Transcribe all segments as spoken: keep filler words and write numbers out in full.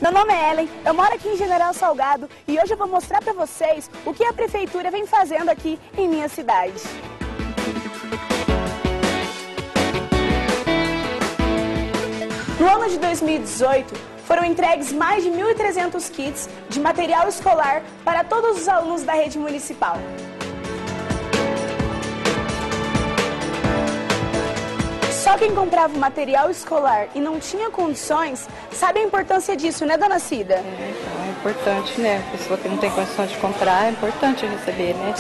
Meu nome é Ellen, eu moro aqui em General Salgado e hoje eu vou mostrar para vocês o que a Prefeitura vem fazendo aqui em minha cidade. No ano de dois mil e dezoito, foram entregues mais de mil e trezentos kits de material escolar para todos os alunos da rede municipal. Só quem comprava o material escolar e não tinha condições, sabe a importância disso, né, dona Cida? É, então é importante, né? A pessoa que não tem condições de comprar, é importante receber, né?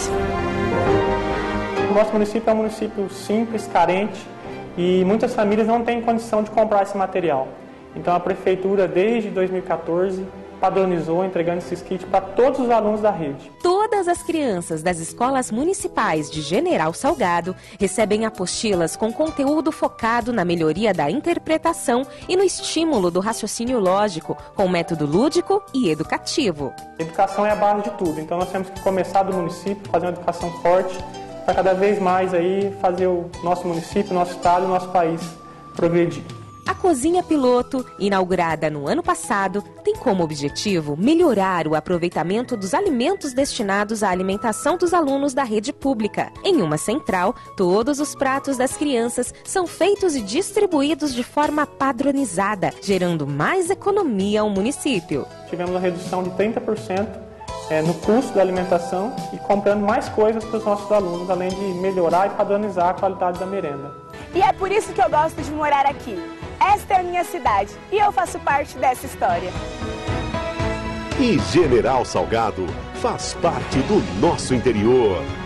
O nosso município é um município simples, carente, e muitas famílias não têm condição de comprar esse material. Então a Prefeitura, desde dois mil e quatorze, padronizou entregando esses kits para todos os alunos da rede. Todas as crianças das escolas municipais de General Salgado recebem apostilas com conteúdo focado na melhoria da interpretação e no estímulo do raciocínio lógico, com método lúdico e educativo. Educação é a base de tudo, então nós temos que começar do município, fazer uma educação forte, para cada vez mais aí fazer o nosso município, nosso estado e nosso país progredir. A cozinha piloto, inaugurada no ano passado, tem como objetivo melhorar o aproveitamento dos alimentos destinados à alimentação dos alunos da rede pública. Em uma central, todos os pratos das crianças são feitos e distribuídos de forma padronizada, gerando mais economia ao município. Tivemos uma redução de trinta por cento é, no custo da alimentação e comprando mais coisas para os nossos alunos, além de melhorar e padronizar a qualidade da merenda. E é por isso que eu gosto de morar aqui. Esta é a minha cidade e eu faço parte dessa história. E General Salgado faz parte do nosso interior.